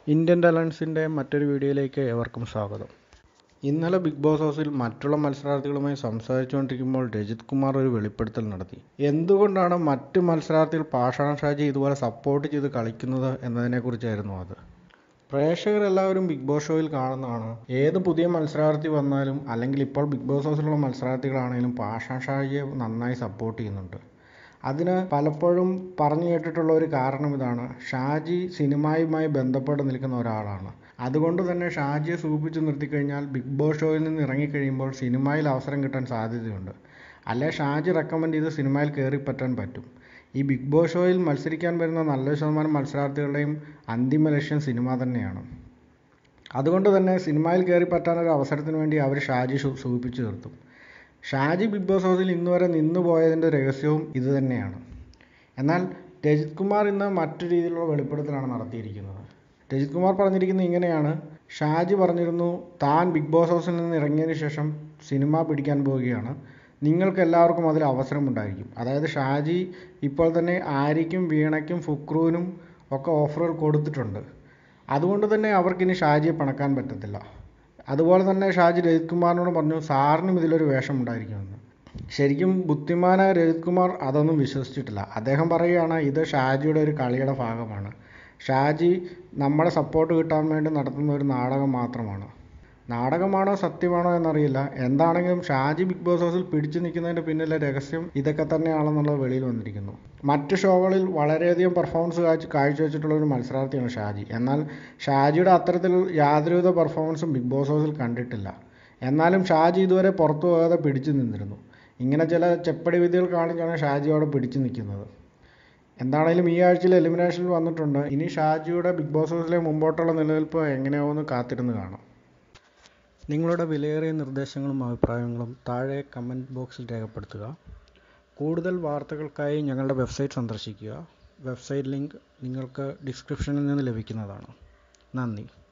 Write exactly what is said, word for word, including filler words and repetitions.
Indian ടാലൻസിൻ്റെ മറ്റൊരു വീഡിയോയിലേക്ക് ഏവർക്കും സ്വാഗതം. ഇന്നലെ ബിഗ് ബോസ് ഹൗസിൽ മറ്റുള്ള മത്സരാർത്ഥികളുമായി സംസാരിച്ചുകൊണ്ടിരിക്കുമ്പോൾ രജിത് കുമാർ ഒരു വെളിപ്പെടുത്തൽ നടത്തി. എന്തുകൊണ്ടാണ് മറ്റ് മത്സരാർത്ഥികൾ പാഷാണം ഷാജി ഇതുപോലെ സപ്പോർട്ട് ചെയ്ത് കളിക്കുന്നത് എന്നതിനെക്കുറിച്ചായിരുന്നു അത്. പ്രേക്ഷകരെല്ലാവരും ബിഗ് ബോസ് ഷോയിൽ കാണുന്നതാണ്. ഏത് പുതിയ മത്സരാർത്ഥി വന്നാലും അല്ലെങ്കിൽ ഇപ്പോൾ ബിഗ് ബോസ് ഹൗസിലുള്ള മത്സരാർത്ഥികളാണെങ്കിലും പാഷാണം ഷാജിയെ നന്നായി സപ്പോർട്ട് ചെയ്യുന്നുണ്ട്. അതിന് പലപ്പോഴും പറഞ്ഞു കേട്ടിട്ടുള്ള ഒരു കാരണം ഇതാണ്: ഷാജി സിനിമയുമായി ബന്ധപ്പെട്ട് നിൽക്കുന്ന ഒരാളാണ്. അതുകൊണ്ട് തന്നെ ഷാജിയെ സൂചിപ്പിച്ച് നിർത്തിക്കഴിഞ്ഞാൽ ബിഗ് ബോസ് ഷോയിൽ നിന്ന് ഇറങ്ങിക്കഴിയുമ്പോൾ സിനിമയിൽ അവസരം കിട്ടാൻ സാധ്യതയുണ്ട്. അല്ലെ ഷാജി റെക്കമെൻഡ് ചെയ്ത് സിനിമയിൽ കയറി പറ്റാൻ പറ്റും. ഈ ബിഗ് ബോസ് ഷോയിൽ മത്സരിക്കാൻ വരുന്ന നല്ല ശതമാനം മത്സരാർത്ഥികളുടെയും അന്തിമ ലക്ഷ്യം സിനിമ തന്നെയാണ്. അതുകൊണ്ട് തന്നെ സിനിമയിൽ കയറി പറ്റാനൊരു അവസരത്തിന് വേണ്ടി അവർ ഷാജി സൂചിപ്പിച്ച് നിർത്തും. ഷാജി ബിഗ് ബോസ് ഹൗസിൽ ഇന്ന് വരെ നിന്നു പോയതിൻ്റെ രഹസ്യവും ഇത് തന്നെയാണ്. എന്നാൽ രജിത് കുമാർ ഇന്ന് മറ്റു രീതിയിലുള്ള വെളിപ്പെടുത്തലാണ് നടത്തിയിരിക്കുന്നത്. രജിത് കുമാർ പറഞ്ഞിരിക്കുന്നത് ഇങ്ങനെയാണ്: ഷാജി പറഞ്ഞിരുന്നു, താൻ ബിഗ് ബോസ് ഹൗസിൽ നിന്ന് ഇറങ്ങിയതിന് ശേഷം സിനിമ പിടിക്കാൻ പോവുകയാണ്, നിങ്ങൾക്ക് എല്ലാവർക്കും അതിൽ അവസരമുണ്ടായിരിക്കും. അതായത് ഷാജി ഇപ്പോൾ തന്നെ ആര്യയ്ക്കും വീണയ്ക്കും ഫുക്രുവിനും ഒക്കെ ഓഫറുകൾ കൊടുത്തിട്ടുണ്ട്. അതുകൊണ്ട് തന്നെ അവർക്കിനി ഷാജിയെ പണക്കാൻ പറ്റത്തില്ല. അതുപോലെ തന്നെ ഷാജി രജിത് കുമാറിനോട് പറഞ്ഞു, സാറിനും ഇതിലൊരു വേഷം ഉണ്ടായിരിക്കുമെന്ന്. ശരിക്കും ബുദ്ധിമാനായ രജിത് കുമാർ അതൊന്നും വിശ്വസിച്ചിട്ടില്ല. അദ്ദേഹം പറയുകയാണ്, ഇത് ഷാജിയുടെ ഒരു കളിയുടെ ഭാഗമാണ്. ഷാജി നമ്മളെ സപ്പോർട്ട് കിട്ടാൻ വേണ്ടി നടത്തുന്ന ഒരു നാടകം മാത്രമാണ്. നാടകമാണോ സത്യമാണോ എന്നറിയില്ല. എന്താണെങ്കിലും ഷാജി ബിഗ് ബോസ് ഹൗസിൽ പിടിച്ചു നിൽക്കുന്നതിൻ്റെ പിന്നിലെ രഹസ്യം ഇതൊക്കെ തന്നെയാണെന്നുള്ളത് വെളിയിൽ വന്നിരിക്കുന്നു. മറ്റ് ഷോകളിൽ വളരെയധികം പെർഫോമൻസ് കാഴ്ച കാഴ്ചവെച്ചിട്ടുള്ള ഒരു മത്സരാർത്ഥിയാണ് ഷാജി. എന്നാൽ ഷാജിയുടെ അത്തരത്തിൽ യാതൊരുവിധ പെർഫോമൻസും ബിഗ് ബോസ് ഹൗസിൽ കണ്ടിട്ടില്ല. എന്നാലും ഷാജി ഇതുവരെ പുറത്തു പോകാതെ പിടിച്ചു നിന്നിരുന്നു. ഇങ്ങനെ ചില ചെപ്പടി വിദ്യകൾ കാണിച്ചാണ് ഷാജി അവിടെ പിടിച്ചു നിൽക്കുന്നത്. എന്താണെങ്കിലും ഈ ആഴ്ചയിൽ എലിമിനേഷനിൽ വന്നിട്ടുണ്ട്. ഇനി ഷാജിയുടെ ബിഗ് ബോസ് ഹൗസിലെ മുമ്പോട്ടുള്ള നിലനിൽപ്പ് എങ്ങനെയാവുമെന്ന് കാത്തിരുന്ന് കാണാം. നിങ്ങളുടെ വിലയേറിയ നിർദ്ദേശങ്ങളും അഭിപ്രായങ്ങളും താഴെ കമൻറ്റ് ബോക്സിൽ രേഖപ്പെടുത്തുക. കൂടുതൽ വാർത്തകൾക്കായി ഞങ്ങളുടെ വെബ്സൈറ്റ് സന്ദർശിക്കുക. വെബ്സൈറ്റ് ലിങ്ക് നിങ്ങൾക്ക് ഡിസ്ക്രിപ്ഷനിൽ നിന്ന് ലഭിക്കുന്നതാണ്. നന്ദി.